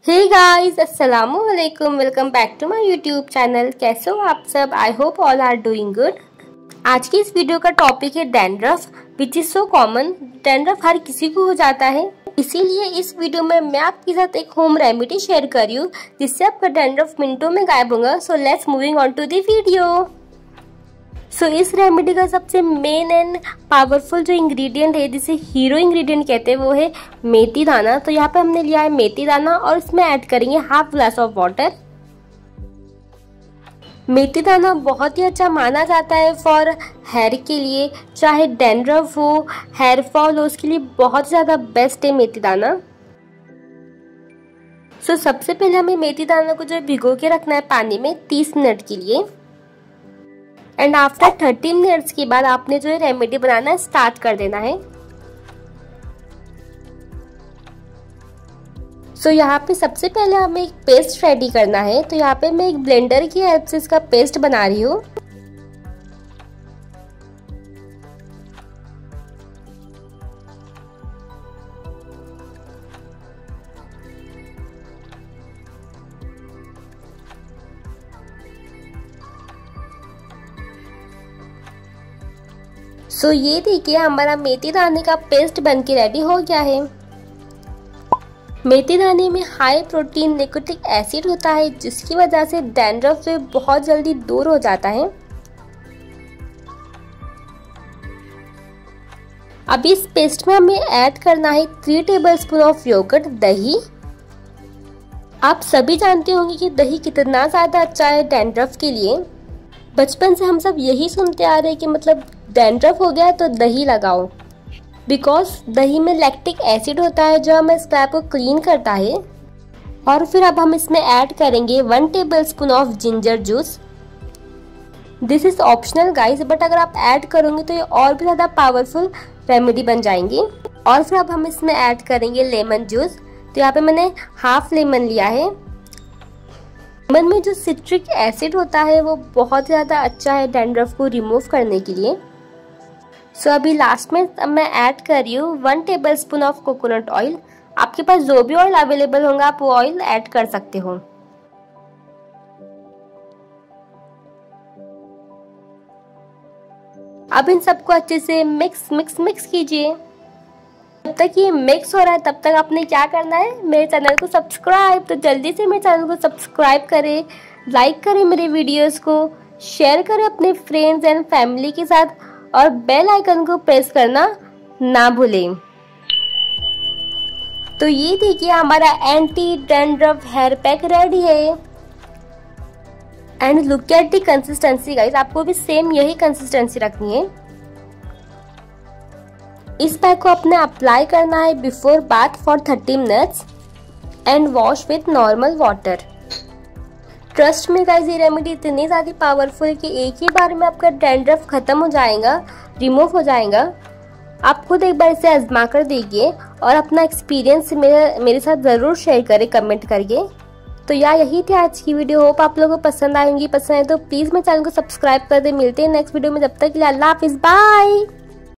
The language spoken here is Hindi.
हे गाइस, अस्सलामु अलैकुम। Welcome back to my YouTube channel. कैसे हो आप सब? I hope all are doing good. आज की इस वीडियो का टॉपिक है dandruff, which is so common. Dandruff हर किसी को हो जाता है, इसीलिए इस वीडियो में मैं आपके साथ एक होम रेमेडी शेयर कर रही हूँ जिससे आपका डैंड्रफ मिनटों में गायब होगा। So let's moving on to the video. इस रेमेडी का सबसे मेन एंड पावरफुल जो इंग्रेडिएंट है, जिसे हीरो इंग्रेडिएंट कहते हैं, वो है मेथी दाना। तो यहाँ पे हमने लिया है मेथी दाना और इसमें ऐड करेंगे हाफ ग्लास ऑफ वाटर। मेथी दाना बहुत ही अच्छा माना जाता है फॉर हेयर के लिए, चाहे डैंड्रफ हो, हेयर फॉल हो, उसके लिए बहुत ज़्यादा बेस्ट है मेथी दाना। सबसे पहले हमें मेथी दाना को जो भिगो के रखना है पानी में 30 मिनट के लिए। एंड आफ्टर 30 मिनट्स के बाद आपने जो है रेमेडी बनाना स्टार्ट कर देना है। यहाँ पे सबसे पहले हमें एक पेस्ट रेडी करना है। तो यहाँ पे मैं एक ब्लेंडर की हेल्प से इसका पेस्ट बना रही हूँ। ये देखिए हमारा मेथी दाने का पेस्ट बनके रेडी हो गया है। मेथी दाने में हाई प्रोटीन न्यूक्लिक एसिड होता है, जिसकी वजह से डैंड्रफ से बहुत जल्दी दूर हो जाता है। अब इस पेस्ट में हमें ऐड करना है 3 टेबलस्पून ऑफ योगर्ट, दही। आप सभी जानते होंगे कि दही कितना ज्यादा अच्छा है डैंड्रफ के लिए। बचपन से हम सब यही सुनते आ रहे हैं कि मतलब डैंड्रफ हो गया तो दही लगाओ, बिकॉज दही में लैक्टिक एसिड होता है जो हमें स्क्रैब को क्लीन करता है। और फिर अब हम इसमें ऐड करेंगे 1 tablespoon of ginger juice. This is optional guys, but अगर आप ऐड करोगे तो ये और भी ज़्यादा पावरफुल रेमेडी बन जाएंगी। और फिर अब हम इसमें ऐड करेंगे लेमन जूस। तो यहाँ पे मैंने हाफ लेमन लिया है। लेमन में जो सिट्रिक एसिड होता है वो बहुत ज़्यादा अच्छा है डैंड्रफ को रिमूव करने के लिए। अभी लास्ट में मैं ऐड कर रही हूँ 1 टेबलस्पून ऑफ कोकोनट ऑयल। आपके पास जो भी ऑयल अवेलेबल होगा आप वो ऑयल ऐड कर सकते हो। अब इन सबको अच्छे से मिक्स कीजिए। जब तक ये मिक्स हो रहा है तब तक आपने क्या करना है, मेरे चैनल को सब्सक्राइब। तो जल्दी से मेरे चैनल को सब्सक्राइब करें, लाइक करें मेरे वीडियोस को, शेयर करें अपने फ्रेंड्स एंड फैमिली के साथ, और बेल आइकन को प्रेस करना ना भूलें। तो ये देखिए हमारा anti dandruff hair pack ready है। And look at the consistency guys, आपको भी सेम यही कंसिस्टेंसी रखनी है। इस पैक को आपने अप्लाई करना है before bath for 30 minutes and wash with normal water. Trust me guys, ये रेमेडी इतनी ज़्यादा पावरफुल है कि एक ही बार में आपका डैंड्रफ खत्म हो जाएगा, रिमूव हो जाएगा। आप खुद एक बार इसे आजमा कर देखिए और अपना एक्सपीरियंस मेरे साथ ज़रूर शेयर करें कमेंट करके। तो यही थी आज की वीडियो। होप आप लोगों को पसंद आएंगी। पसंद आए तो प्लीज़ मेरे चैनल को सब्सक्राइब कर दे। मिलते हैं नेक्स्ट वीडियो में, जब तक के लिए अल्लाह हाफिज़, बाय।